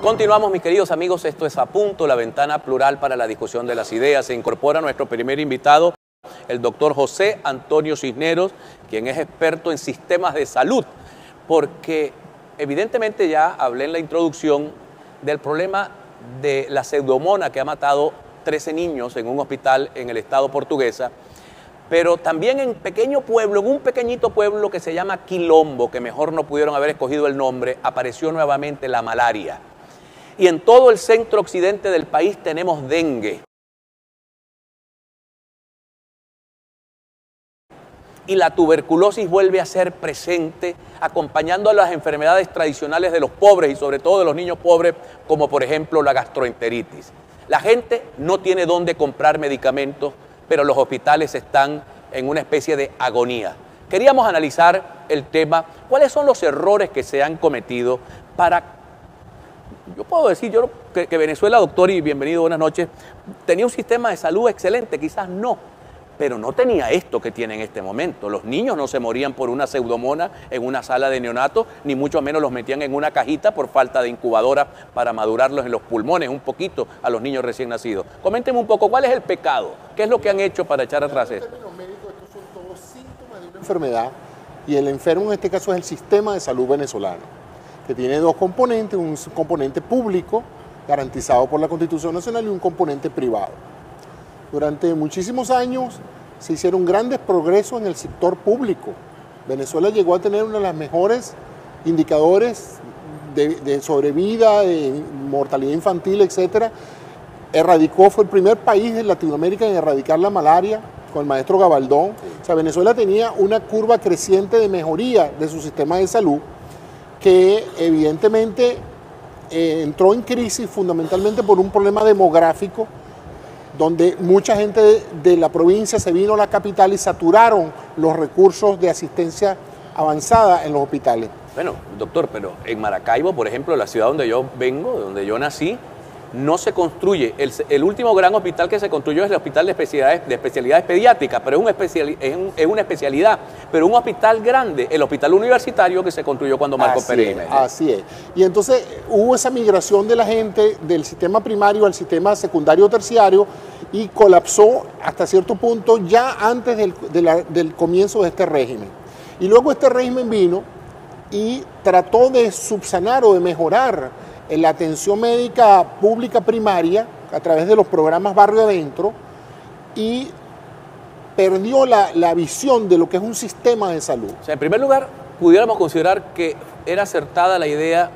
Continuamos, mis queridos amigos, esto es A Punto, la ventana plural para la discusión de las ideas. Se incorpora nuestro primer invitado, el doctor José Antonio Cisneros, quien es experto en sistemas de salud, porque evidentemente ya hablé en la introducción del problema de la pseudomonas que ha matado 13 niños en un hospital en el estado portuguesa, pero también en pequeño pueblo, en un pequeñito pueblo que se llama Quilombo, que mejor no pudieron haber escogido el nombre, apareció nuevamente la malaria. Y en todo el centro occidente del país tenemos dengue. Y la tuberculosis vuelve a ser presente, acompañando a las enfermedades tradicionales de los pobres y sobre todo de los niños pobres, como por ejemplo la gastroenteritis. La gente no tiene dónde comprar medicamentos, pero los hospitales están en una especie de agonía. Queríamos analizar el tema, cuáles son los errores que se han cometido para... Yo puedo decir que Venezuela, doctor, y bienvenido, buenas noches, tenía un sistema de salud excelente, quizás no, pero no tenía esto que tiene en este momento. Los niños no se morían por una pseudomonas en una sala de neonatos, ni mucho menos los metían en una cajita por falta de incubadora para madurarlos en los pulmones un poquito a los niños recién nacidos. Coméntenme un poco, ¿cuál es el pecado? ¿Qué es lo que han hecho para echar atrás esto? En términos médicos, estos son todos síntomas de una enfermedad y el enfermo en este caso es el sistema de salud venezolano, que tiene dos componentes, un componente público garantizado por la Constitución Nacional y un componente privado. Durante muchísimos años se hicieron grandes progresos en el sector público. Venezuela llegó a tener uno de los mejores indicadores de sobrevida, de mortalidad infantil, etc. Fue el primer país de Latinoamérica en erradicar la malaria con el maestro Gabaldón. O sea, Venezuela tenía una curva creciente de mejoría de su sistema de salud, que evidentemente entró en crisis fundamentalmente por un problema demográfico, donde mucha gente de la provincia se vino a la capital y saturaron los recursos de asistencia avanzada en los hospitales. Bueno, doctor, pero en Maracaibo, por ejemplo, la ciudad donde yo vengo, donde yo nací, no se construye. El último gran hospital que se construyó es el Hospital de Especialidades Pediátricas, pero es una especialidad. Pero un hospital grande, el Hospital Universitario que se construyó cuando Marcos Pérez. Así es. Y entonces hubo esa migración de la gente del sistema primario al sistema secundario terciario y colapsó hasta cierto punto ya antes del comienzo de este régimen. Y luego este régimen vino y trató de subsanar o de mejorar la atención médica pública primaria a través de los programas Barrio Adentro y perdió la visión de lo que es un sistema de salud. O sea, en primer lugar, pudiéramos considerar que era acertada la idea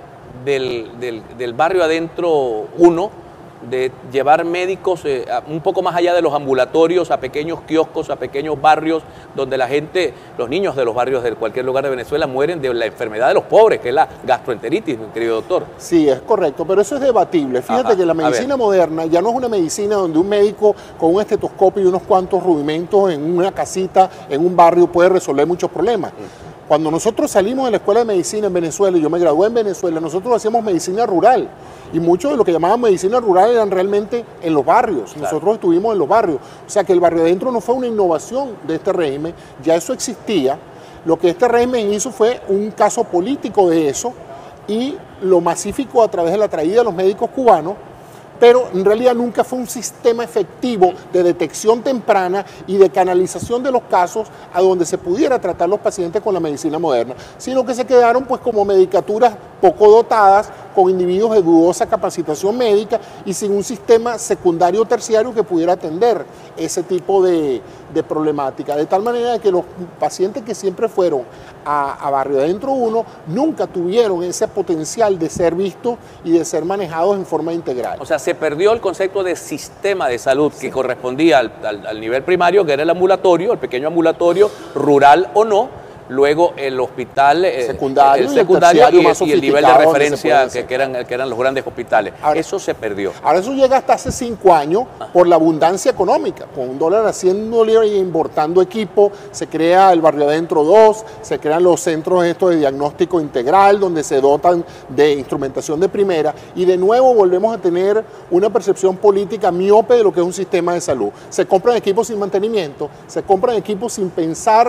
del Barrio Adentro 1, de llevar médicos un poco más allá de los ambulatorios, a pequeños kioscos, a pequeños barrios, donde la gente, los niños de los barrios de cualquier lugar de Venezuela mueren de la enfermedad de los pobres, que es la gastroenteritis, mi querido doctor. Sí, es correcto, pero eso es debatible. Fíjate que la medicina moderna ya no es una medicina donde un médico con un estetoscopio y unos cuantos rudimentos en una casita, en un barrio, puede resolver muchos problemas. Cuando nosotros salimos de la escuela de medicina en Venezuela, y yo me gradué en Venezuela, nosotros hacíamos medicina rural. Y mucho de lo que llamaban medicina rural eran realmente en los barrios. Claro. Nosotros estuvimos en los barrios. O sea que el Barrio Adentro no fue una innovación de este régimen, ya eso existía. Lo que este régimen hizo fue un caso político de eso y lo masificó a través de la traída de los médicos cubanos, pero en realidad nunca fue un sistema efectivo de detección temprana y de canalización de los casos a donde se pudiera tratar los pacientes con la medicina moderna, sino que se quedaron pues como medicaturas poco dotadas, con individuos de dudosa capacitación médica y sin un sistema secundario o terciario que pudiera atender ese tipo de problemática. De tal manera que los pacientes que siempre fueron a Barrio Adentro 1 nunca tuvieron ese potencial de ser vistos y de ser manejados en forma integral. O sea, se perdió el concepto de sistema de salud que correspondía al nivel primario, que era el ambulatorio, el pequeño ambulatorio, rural o no. Luego el hospital secundario y el nivel de referencia que eran los grandes hospitales. Ahora, eso se perdió. Ahora eso llega hasta hace 5 años por la abundancia económica. Con $1 a $100 y importando equipo, se crea el Barrio Adentro 2, se crean los centros estos de diagnóstico integral, donde se dotan de instrumentación de primera, y de nuevo volvemos a tener una percepción política miope de lo que es un sistema de salud. Se compran equipos sin mantenimiento, se compran equipos sin pensar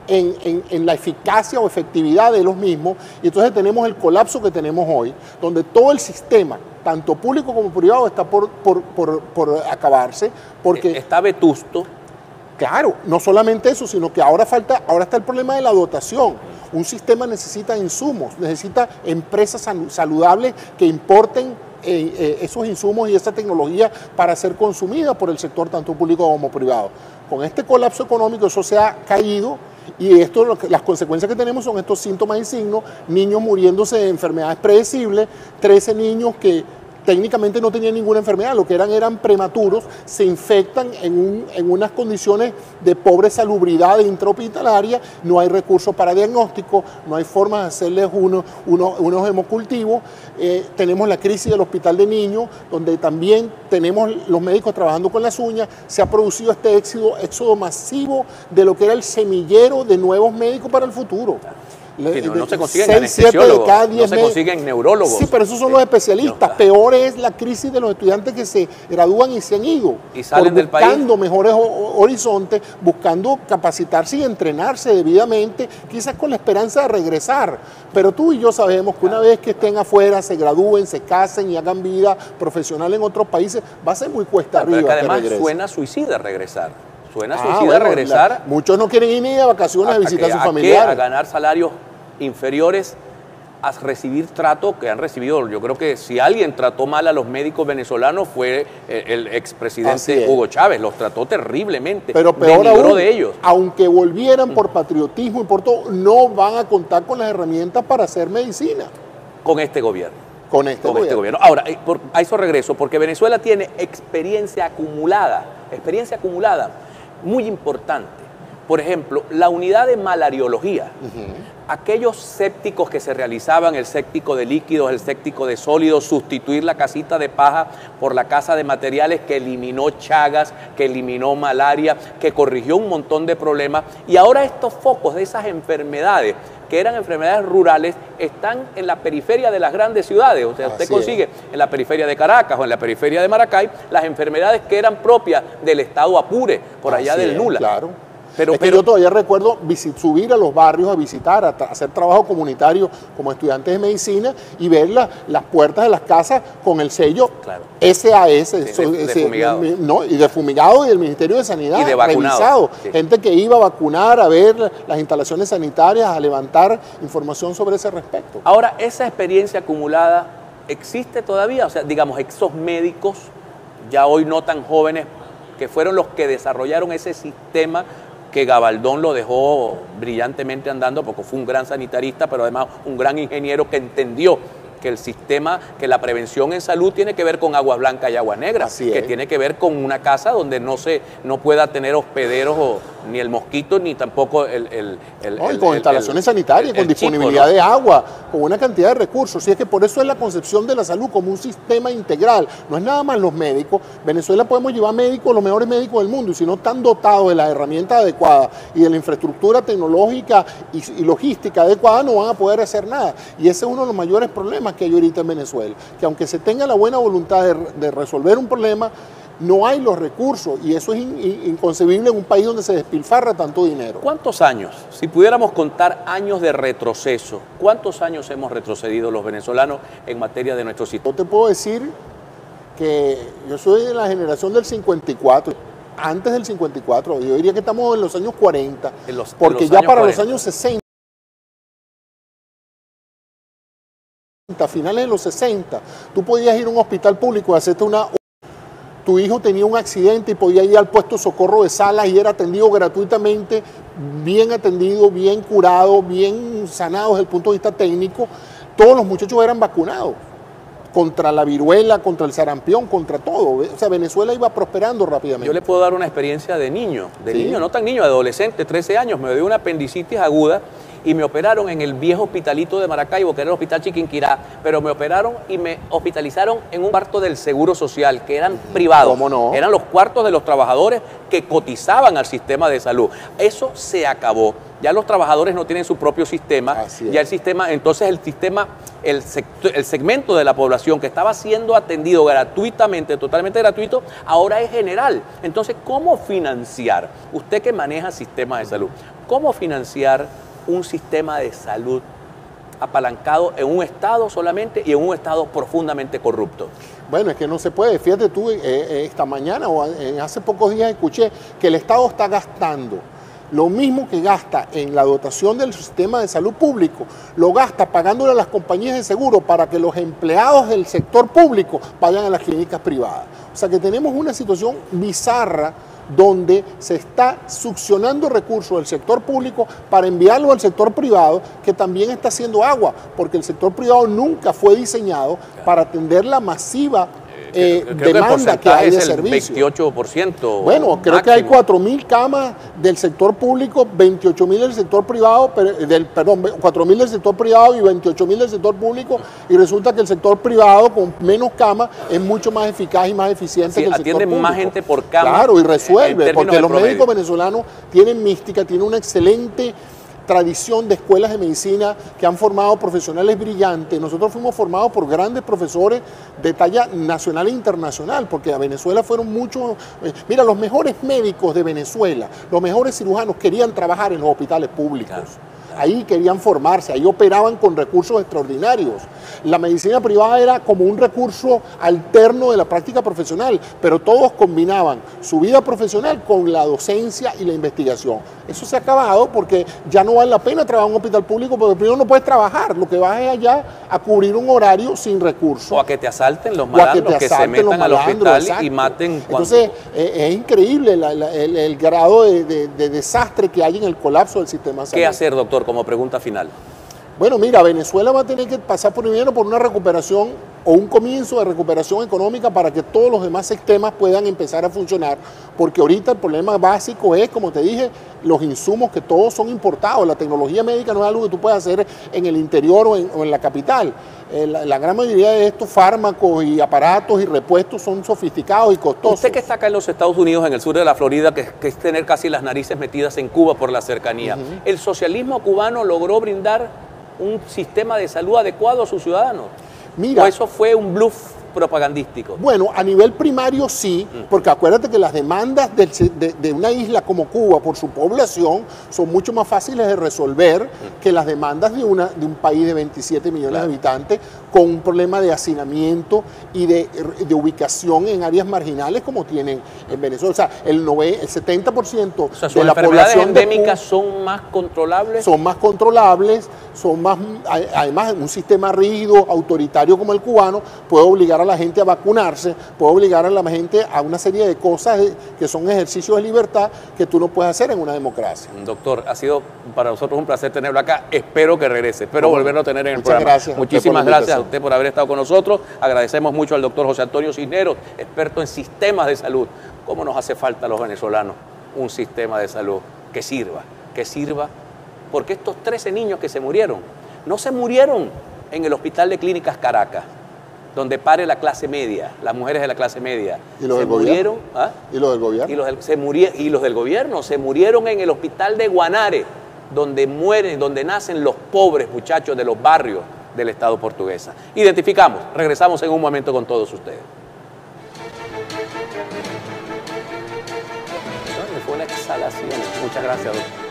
en la eficacia o efectividad de los mismos, y entonces tenemos el colapso que tenemos hoy, donde todo el sistema, tanto público como privado, está por acabarse, porque está vetusto. Claro, no solamente eso, sino que ahora está el problema de la dotación. Un sistema necesita insumos, necesita empresas saludables que importen esos insumos y esa tecnología para ser consumida por el sector tanto público como privado. Con este colapso económico eso se ha caído, y las consecuencias que tenemos son estos síntomas y signos: niños muriéndose de enfermedades predecibles, 13 niños que técnicamente no tenían ninguna enfermedad, lo que eran prematuros, se infectan en unas condiciones de pobre salubridad intrahospitalaria, no hay recursos para diagnóstico, no hay formas de hacerles unos hemocultivos, tenemos la crisis del hospital de niños, donde también tenemos los médicos trabajando con las uñas, se ha producido este éxodo masivo de lo que era el semillero de nuevos médicos para el futuro. No se consiguen anestesiólogos, no se consiguen neurólogos. Sí, pero esos son los especialistas. No. Peor es la crisis de los estudiantes que se gradúan y se han ido. Y salen del país. Buscando mejores horizontes, buscando capacitarse y entrenarse debidamente, quizás con la esperanza de regresar. Pero tú y yo sabemos que una vez que estén afuera, se gradúen, se casen y hagan vida profesional en otros países, va a ser muy cuesta arriba. Pero que además suena suicida regresar. Suena suicida regresar. Muchos no quieren ir ni de vacaciones a visitar a sus familiares. A ganar salarios inferiores, a recibir trato que han recibido. Yo creo que si alguien trató mal a los médicos venezolanos fue el expresidente Hugo Chávez. Los trató terriblemente. Pero peor aún, de ellos. Aunque volvieran por patriotismo y por todo, no van a contar con las herramientas para hacer medicina. Con este gobierno. Con este gobierno. Ahora, a eso regreso, porque Venezuela tiene experiencia acumulada muy importante. Por ejemplo, la unidad de malariología. Aquellos sépticos que se realizaban, el séptico de líquidos, el séptico de sólidos, sustituir la casita de paja por la casa de materiales, que eliminó Chagas, que eliminó malaria, que corrigió un montón de problemas. Y ahora estos focos de esas enfermedades, que eran enfermedades rurales, están en la periferia de las grandes ciudades. O sea, usted consigue en la periferia de Caracas o en la periferia de Maracay las enfermedades que eran propias del estado Apure, por allá del Nula. Claro. Pero yo todavía recuerdo subir a los barrios a visitar, a hacer trabajo comunitario como estudiantes de medicina y ver las puertas de las casas con el sello SAS, y de fumigado y del Ministerio de Sanidad, y de vacunado. Gente que iba a vacunar, a ver las instalaciones sanitarias, a levantar información sobre ese respecto. Ahora, esa experiencia acumulada existe todavía, o sea, digamos, esos médicos, ya hoy no tan jóvenes, que fueron los que desarrollaron ese sistema que Gabaldón lo dejó brillantemente andando, porque fue un gran sanitarista, pero además un gran ingeniero que entendió que el sistema, que la prevención en salud tiene que ver con aguas blancas y aguas negras, que tiene que ver con una casa donde no pueda tener hospederos ni el mosquito, ni tampoco con instalaciones sanitarias, con disponibilidad de agua, con una cantidad de recursos. Y es que por eso es la concepción de la salud como un sistema integral. No es nada más los médicos. Venezuela podemos llevar médicos, los mejores médicos del mundo, y si no están dotados de las herramientas adecuadas y de la infraestructura tecnológica y logística adecuada, no van a poder hacer nada. Y ese es uno de los mayores problemas que hay ahorita en Venezuela, que aunque se tenga la buena voluntad de resolver un problema, no hay los recursos, y eso es inconcebible en un país donde se despilfarra tanto dinero. ¿Cuántos años, si pudiéramos contar años de retroceso, cuántos años hemos retrocedido los venezolanos en materia de nuestro sistema? Yo te puedo decir que yo soy de la generación del 54, antes del 54, yo diría que estamos en los años 40, porque ya para los años 60, a finales de los 60, tú podías ir a un hospital público y hacerte tu hijo tenía un accidente y podía ir al puesto de socorro de Salas y era atendido gratuitamente, bien atendido, bien curado, bien sanado desde el punto de vista técnico. Todos los muchachos eran vacunados contra la viruela, contra el sarampión, contra todo. O sea, Venezuela iba prosperando rápidamente. Yo le puedo dar una experiencia de niño, no tan niño, adolescente, 13 años, me dio una apendicitis aguda y me operaron en el viejo hospitalito de Maracaibo, que era el Hospital Chiquinquirá, pero me operaron y me hospitalizaron en un cuarto del Seguro Social, que eran privados. ¿Cómo no? Eran los cuartos de los trabajadores que cotizaban al sistema de salud. Eso se acabó. Ya los trabajadores no tienen su propio sistema, ya el sistema, entonces el segmento de la población que estaba siendo atendido gratuitamente, totalmente gratuito, ahora es general. Entonces, ¿cómo financiar? Usted que maneja sistemas de salud, ¿cómo financiar un sistema de salud apalancado en un Estado solamente y en un Estado profundamente corrupto? Bueno, es que no se puede. Fíjate tú, esta mañana o hace pocos días escuché que el Estado está gastando lo mismo que gasta en la dotación del sistema de salud público, lo gasta pagándole a las compañías de seguro para que los empleados del sector público vayan a las clínicas privadas. O sea que tenemos una situación bizarra donde se está succionando recursos del sector público para enviarlo al sector privado, que también está haciendo agua, porque el sector privado nunca fue diseñado para atender la masiva demanda que hay de servicio. 28%. Bueno, creo que hay 4.000 camas del sector público, 28.000 del sector privado, perdón, 4.000 del sector privado y 28.000 del sector público, y resulta que el sector privado con menos camas es mucho más eficaz y más eficiente que el sector público. Atiende más gente por cama. Claro, y resuelve, porque los médicos venezolanos tienen mística, tienen una excelente tradición de escuelas de medicina que han formado profesionales brillantes. Nosotros fuimos formados por grandes profesores de talla nacional e internacional, porque a Venezuela fueron muchos, mira, los mejores médicos de Venezuela, los mejores cirujanos querían trabajar en los hospitales públicos. Claro. Ahí querían formarse, ahí operaban con recursos extraordinarios. La medicina privada era como un recurso alterno de la práctica profesional, pero todos combinaban su vida profesional con la docencia y la investigación. Eso se ha acabado porque ya no vale la pena trabajar en un hospital público, porque primero no puedes trabajar, lo que vas es allá a cubrir un horario sin recursos. O a que te asalten los malandros, que se metan al hospital, exacto, y maten. Entonces es increíble el grado de desastre que hay en el colapso del sistema de salud. ¿Qué hacer, doctor, como pregunta final? Bueno, mira, Venezuela va a tener que pasar primero por una recuperación o un comienzo de recuperación económica para que todos los demás sistemas puedan empezar a funcionar, porque ahorita el problema básico es, como te dije, los insumos, que todos son importados. La tecnología médica no es algo que tú puedas hacer en el interior o en la capital. La gran mayoría de estos fármacos y aparatos y repuestos son sofisticados y costosos. Usted que está acá en los Estados Unidos, en el sur de la Florida, que es tener casi las narices metidas en Cuba por la cercanía, ¿el socialismo cubano logró brindar un sistema de salud adecuado a sus ciudadanos? Mira, ¿o eso fue un bluff propagandístico? Bueno, a nivel primario sí, porque acuérdate que las demandas de una isla como Cuba por su población son mucho más fáciles de resolver que las demandas de un país de 27 millones de habitantes con un problema de hacinamiento y de ubicación en áreas marginales como tienen en Venezuela. O sea, el 70% de la población endémicas son más controlables. Son más controlables, son más, además un sistema rígido, autoritario como el cubano, puede obligar a la gente a vacunarse, puede obligar a la gente a una serie de cosas que son ejercicios de libertad que tú no puedes hacer en una democracia. Doctor, ha sido para nosotros un placer tenerlo acá. Espero que regrese, espero volverlo a tener en el programa. Gracias. Muchísimas gracias a usted por haber estado con nosotros. Agradecemos mucho al doctor José Antonio Cisneros, experto en sistemas de salud. ¿Cómo nos hace falta a los venezolanos un sistema de salud que sirva? Porque estos 13 niños que se murieron, no se murieron en el Hospital de Clínicas Caracas, donde pare la clase media, las mujeres de la clase media. ¿Y los del gobierno? ¿Ah? ¿Y los del gobierno? Y los del gobierno se murieron en el hospital de Guanare, donde nacen los pobres muchachos de los barrios del Estado portuguesa. Identificamos, regresamos en un momento con todos ustedes. Fue una exhalación. Muchas gracias, doctor.